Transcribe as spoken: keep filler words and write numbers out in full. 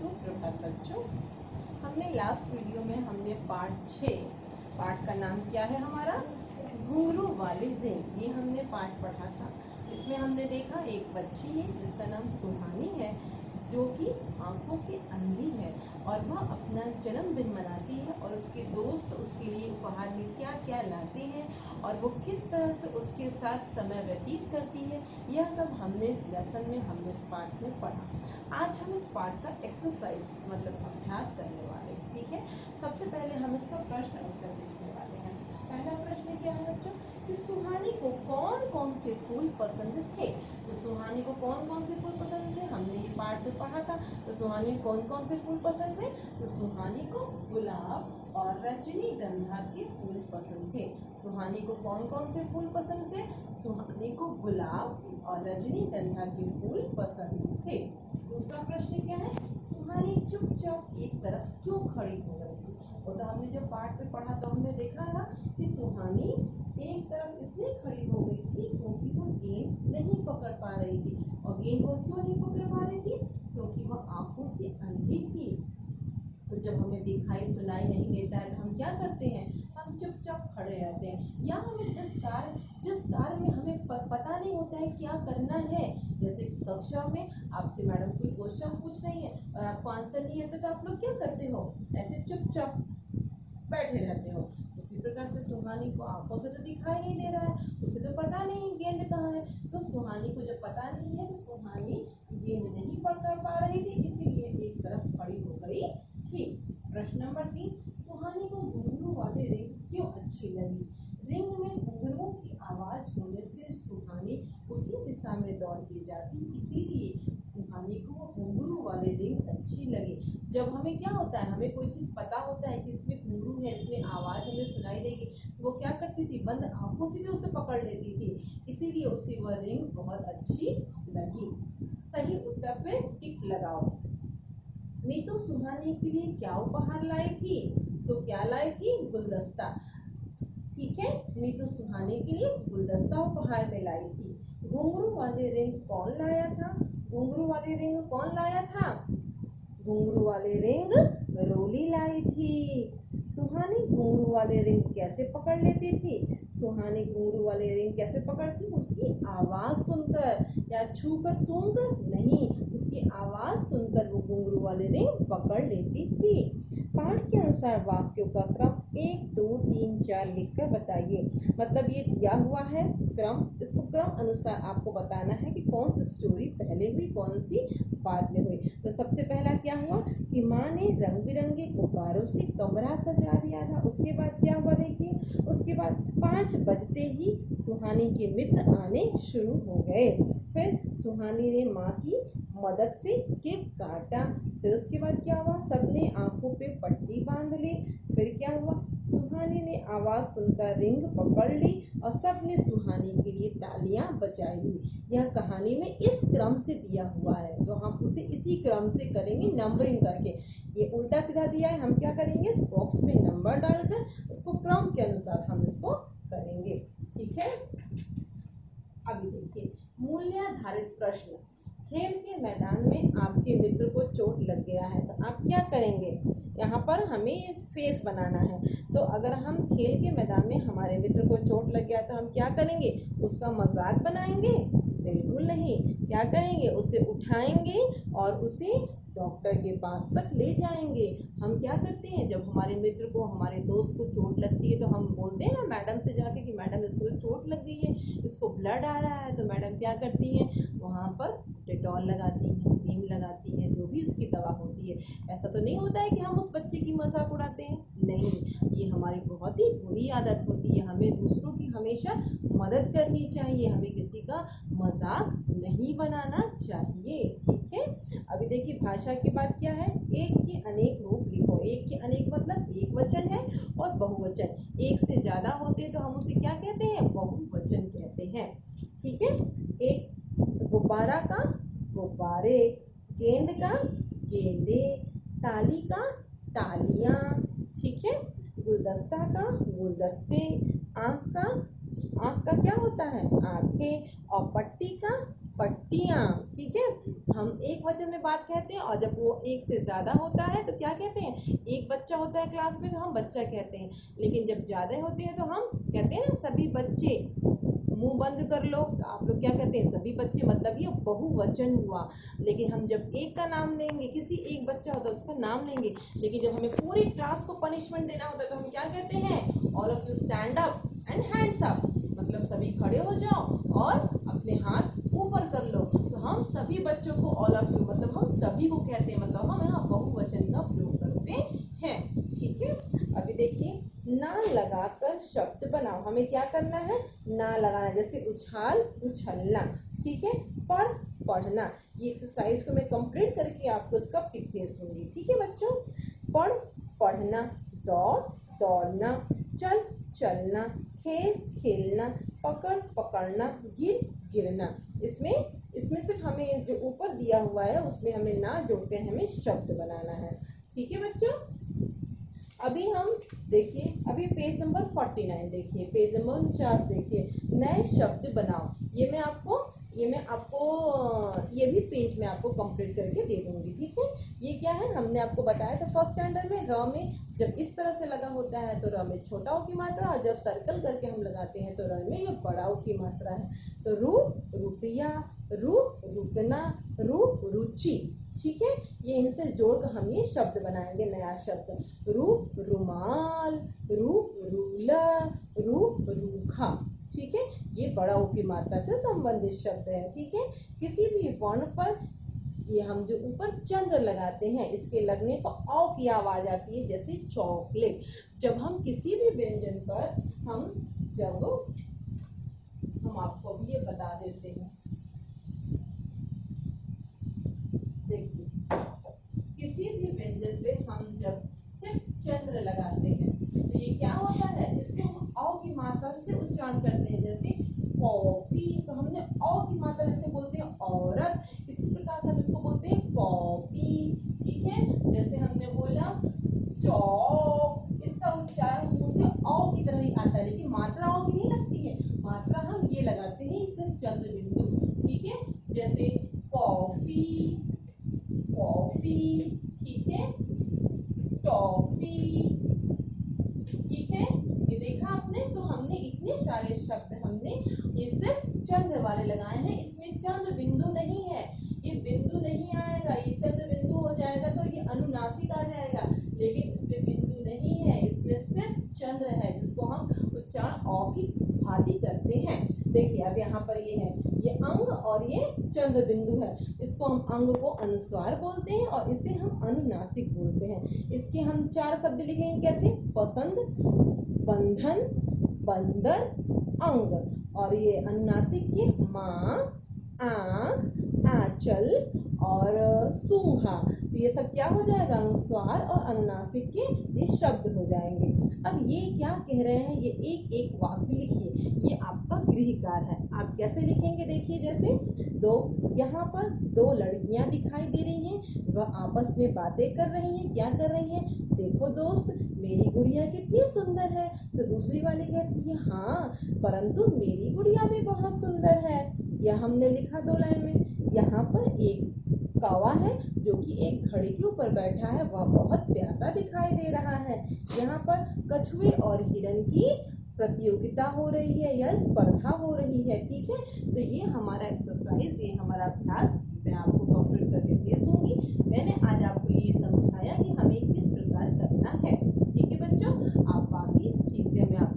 सुप्रभात बच्चों। हमने लास्ट वीडियो में हमने पार्ट छः, पार्ट का नाम क्या है हमारा, घुंघरू वाली रिंग, ये हमने पार्ट पढ़ा था। इसमें हमने देखा एक बच्ची है जिसका नाम सुहानी है, जो कि आंखों से अंधी है और वह अपना जन्मदिन मनाती है और उसके दोस्त उसके लिए उपहार में क्या क्या लाते हैं और वो किस तरह से उसके साथ समय व्यतीत करती है, यह सब हमने इस लेसन में हमने इस पार्ट में पढ़ा। आज हम इस पार्ट का एक्सरसाइज मतलब अभ्यास करने वाले हैं। ठीक है, सबसे पहले हम इसका प्रश्न उत्तर देखने वाले हैं। पहला प्रश्न क्या है बच्चों कि सुहानी को कौन कौन से फूल पसंद थे। तो सुहानी को कौन कौन से फूल पसंद थे, हमने ये पार्ट में पढ़ा था। तो सुहानी को कौन कौन से फूल पसंद थे, तो सुहानी को गुलाब और रजनीगंधा के फूल पसंद थे। सुहानी को कौन कौन से फूल पसंद थे, सुहानी को गुलाब और रजनीगंधा के फूल पसंद थे। दूसरा प्रश्न क्या है, सुहानी चुपचाप एक तरफ क्यों खड़ी हो गई थी। वो तो हमने जब पार्ट में पढ़ा तो हमने देखा ना कि सुहानी एक तरफ इसलिए खड़ी हो गई थी क्योंकि वो गेंद नहीं पकड़ पा रही थी। और गेंद वो क्यों नहीं पकड़ पा रही थी, क्योंकि वो आंखों से अंधी थी। तो जब हमें दिखाई सुनाई नहीं देता है तो हम क्या करते हैं, हम चुपचाप खड़े रहते हैं। या हमें जिस कार्य जिस कार्य में हमें पता नहीं होता है क्या करना है, जैसे कक्षा में आपसे मैडम कोई क्वेश्चन पूछ रही है और आपको आंसर नहीं आता तो आप लोग क्या करते हो, ऐसे चुपचाप बैठे रहते हो। उसी प्रकार से सुहानी को आंखों से तो दिखाई नहीं दे रहा है, उसे तो पता नहीं गेंद कहाँ है। तो सुहानी को जब पता नहीं है तो सुहानी गेंद नहीं पकड़ पा रही थी, इसीलिए एक तरफ खड़ी हो गई थी। प्रश्न नंबर तीन, सुहानी को घुंघरू वाले रिंग क्यों अच्छी लगी। रिंग में घुंघरुओं की आवाज होने से सुहानी उसी दिशा में दौड़ के जाती, इसीलिए सुहानी को वो घुंघरू वाले रिंग अच्छी लगी। जब हमें क्या होता है, हमें कोई चीज पता होता है कि इसमें घुंघरू है, इसमें आवाज हमें सुनाई देगी, तो वो क्या करती थी, बंद आंखों से भी उसे पकड़ लेती थी, इसीलिए उसे वह रिंग बहुत अच्छी लगी। सही उत्तर पे टिक लगाओ। मीतू सुहानी के लिए क्या उपहार लाई थी, तो क्या लाई थी, गुलदस्ता। ठीक है, मीतू सुहानी के लिए गुलदस्ता उपहार में लाई थी। घुंघरू वाले रिंग कौन लाया था, घुंघरू वाले रिंग कौन लाया था, घुंघरू वाले रिंग रोली लाई थी। सुहानी घुंघरू वाले रिंग कैसे पकड़ लेती थी, सुहानी घुंघरू वाले रिंग कैसे पकड़ती, उसकी आवाज सुनकर या छूकर सूंघकर नहीं, उसकी आवाज सुनकर वो घुंघरू वाले रिंग पकड़ लेती थी। पाठ के अनुसार वाक्यों का क्रम एक दो तीन चार लिखकर बताइए। मतलब ये दिया हुआ है क्रम, इसको क्रम अनुसार आपको बताना है कि कौन सी स्टोरी पहले हुई, कौन सी बाद में हुई। तो सबसे पहला क्या हुआ कि माँ ने रंग बिरंगे गुब्बारों से कमरा सजा दिया था। उसके बाद क्या हुआ देखिए, उसके बाद पाँच बजते ही सुहानी के मित्र आने शुरू हो गए। फिर सुहानी ने माँ की मदद से केक काटा। फिर उसके बाद क्या हुआ, सबने आंखों पे पट्टी बांध ली। फिर क्या हुआ, सुहानी ने आवाज सुनकर रिंग पकड़ ली और सबने सुहानी के लिए तालियां बजाई। यह कहानी में इस क्रम से दिया हुआ है, तो हम उसे इसी क्रम से करेंगे नंबरिंग करके। ये उल्टा सीधा दिया है, हम क्या करेंगे, इस बॉक्स में नंबर डालकर उसको क्रम के अनुसार हम इसको करेंगे। ठीक है, अभी देखिए मूल्याधारित प्रश्न। खेल के मैदान में आपके मित्र को चोट लग गया है तो आप क्या करेंगे, यहाँ पर हमें फेस बनाना है। तो अगर हम खेल के मैदान में हमारे मित्र को चोट लग गया तो हम क्या करेंगे, उसका मजाक बनाएंगे, बिल्कुल नहीं। क्या करेंगे, उसे उठाएंगे और उसे डॉक्टर के पास तक ले जाएंगे। हम क्या करते हैं, जब हमारे मित्र को, हमारे दोस्त को चोट लगती है तो हम बोलते हैं ना मैडम से जाके कि मैडम इसको चोट लग गई है, इसको ब्लड आ रहा है। तो मैडम क्या करती हैं, वहाँ पर डेटॉल लगाती हैं, क्रीम लगाती हैं, जो भी उसकी दवा होती है। ऐसा तो नहीं होता है कि हम उस बच्चे की मजाक उड़ाते हैं, नहीं, ये हमारी बहुत ही बुरी आदत होती है। हमें दूसरों की हमेशा मदद करनी चाहिए, हमें किसी का मजाक नहीं बनाना चाहिए। ठीक है, अभी देखिए भाषा के बाद क्या है, एक के अनेक रूप लिखो। एक के अनेक मतलब एक वचन है और बहुवचन। एक से ज्यादा होते तो हम उसे क्या कहते हैं, बहुवचन कहते हैं। ठीक है, एक गुब्बारा का गुब्बारे, गेंद का गेंदे, ताली का तालियां। ठीक है, गुलदस्ता का गुलदस्ते, आँख का आँख का क्या होता है, आंखें, और पट्टी का पट्टियां। ठीक है, हम एक वचन में बात कहते हैं और जब वो एक से ज्यादा होता है तो क्या कहते हैं, एक बच्चा होता है क्लास में तो हम बच्चा कहते हैं, लेकिन जब ज्यादा होते हैं तो हम कहते हैं ना सभी बच्चे। मुंह बंद कर लो तो आप लोग क्या कहते हैं, सभी बच्चे, मतलब ये बहुवचन हुआ। लेकिन हम जब एक का नाम लेंगे, किसी एक बच्चा होता है उसका नाम लेंगे, लेकिन जब हमें पूरी क्लास को पनिशमेंट देना होता है तो हम क्या कहते हैं, all of you stand up and hands up, मतलब सभी खड़े हो जाओ और अपने हाथ ऊपर कर लो। तो हम सभी बच्चों को ऑल ऑफ यू, मतलब हम सभी को कहते हैं, मतलब हम यहाँ बहुवचन का प्रयोग करते हैं। ठीक है, अभी देखिए, ना लगाकर शब्द बनाओ। हमें क्या करना है, ना लगाना, जैसे उछाल उछलना। ठीक है, पढ़ पढ़ना। ये एक्सरसाइज को मैं कंप्लीट करके आपको इसका पिक भेज दूंगी। ठीक है बच्चों, पढ़ पढ़ना, दौड़ दौड़ना, चल चलना, खेल खेलना, पकड़ पकड़ना, गिर गिरना। इसमें इसमें सिर्फ हमें जो ऊपर दिया हुआ है उसमें हमें ना जोड़ के हमें शब्द बनाना है। ठीक है बच्चों, अभी हम देखिए, अभी पेज नंबर उनचास देखिए, पेज नंबर उनचास देखिए, नए शब्द बनाओ। ये मैं आपको ये मैं आपको ये भी पेज में आपको कंप्लीट करके दे दूंगी। ठीक है, ये क्या है, हमने आपको बताया था फर्स्ट स्टैंडर्ड में, र में जब इस तरह से लगा होता है तो र में छोटा ओ की मात्रा, और जब सर्कल करके हम लगाते हैं तो र में ये बड़ा ओ की मात्रा है। तो रू रुपया, रू रुकना, रू रुचि। ठीक है, ये इनसे जोड़कर हम ये शब्द बनाएंगे, नया शब्द। रू रुमाल, रू रूलर, रू रूखा। ठीक है, ये बड़ा ओ की मात्रा से संबंधित शब्द है। ठीक है, किसी भी वर्ण पर ये हम जो ऊपर चंद्र लगाते हैं, इसके लगने पर औ की आवाज आती है, जैसे चॉकलेट। जब हम किसी भी व्यंजन पर हम जब हम आपको अभी ये बता देते हैं, देखिए, किसी भी व्यंजन पे हम जब सिर्फ चंद्र लगाते हैं तो ये क्या होता है, इसको हम औ की मात्रा से उच्चारण करते हैं, जैसे कॉपी, तो हमने औ की मात्रा जैसे बोलते हैं औरत, इसी प्रकार से हम इसको बोलते हैं कॉपी। ठीक है, जैसे हमने बोला चौक, इसका उच्चारण मुंह से औ की तरह ही आता है, लेकिन मात्रा औ की नहीं लगती है, मात्रा हम ये लगाते हैं, इससे चंद्र बिंदु। ठीक है, जैसे कॉफी कॉफी, ठीक है, टॉफी। ठीक है, ये देखा आपने, तो हमने इतने सारे शब्द हमने ये सिर्फ चंद्र वाले लगाए हैं, इसमें चंद्र बिंदु नहीं है, ये बिंदु नहीं आएगा, ये चंद्र बिंदु हो जाएगा तो ये अनुनासिक आ जाएगा, लेकिन इसमें बिंदु नहीं है, इसमें सिर्फ चंद्र है, जिसको हम उच्चारण औ की भांति करते हैं। देखिए, अब यहाँ पर ये है, ये अंग और ये चंद्र बिंदु है, इसको हम अंग को अनुस्वार बोलते हैं और इसे हम अनुनासिक बोलते हैं। इसके हम चार शब्द लिखेंगे, कैसे, पसंद, बंधन, बंदर, अंग, और ये अनुनासिक के माँ, आँख, आंचल और सूंघा। तो ये सब क्या हो जाएगा, अनुस्वार और अनुनासिक के ये शब्द हो जाएंगे। अब ये क्या कह रहे हैं, ये एक एक वाक्य लिखिए, ये आपका गृह कार्य है। आप कैसे लिखेंगे, देखिए, जैसे दो, यहाँ पर दो लड़कियां दिखाई दे रही हैं, वह आपस में बातें कर रही हैं। क्या कर रही हैं, देखो दोस्त, मेरी गुड़िया कितनी सुंदर है। तो दूसरी वाली कहती है, हाँ, परंतु मेरी गुड़िया भी बहुत सुंदर है। यह हमने लिखा दो लाइन में। यहाँ पर एक कौवा है जो कि एक घड़े के ऊपर बैठा है, वह बहुत प्यासा दिखाई दे रहा है। यहाँ पर कछुए और हिरन की प्रतियोगिता हो रही है या स्पर्धा हो रही है। ठीक है, तो ये हमारा एक्सरसाइज, ये हमारा अभ्यास मैं आपको कंप्लीट करके भेज दूंगी। मैंने आज आपको ये समझाया कि हमें किस प्रकार करना है। ठीक है बच्चों, आप बाकी चीजें मैं